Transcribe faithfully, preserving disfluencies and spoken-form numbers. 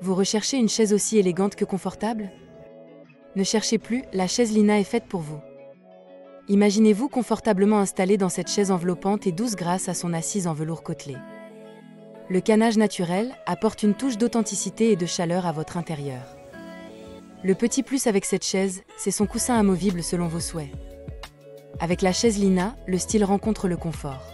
Vous recherchez une chaise aussi élégante que confortable? Ne cherchez plus, la chaise Lina est faite pour vous. Imaginez-vous confortablement installé dans cette chaise enveloppante et douce grâce à son assise en velours côtelé. Le canage naturel apporte une touche d'authenticité et de chaleur à votre intérieur. Le petit plus avec cette chaise, c'est son coussin amovible selon vos souhaits. Avec la chaise Lina, le style rencontre le confort.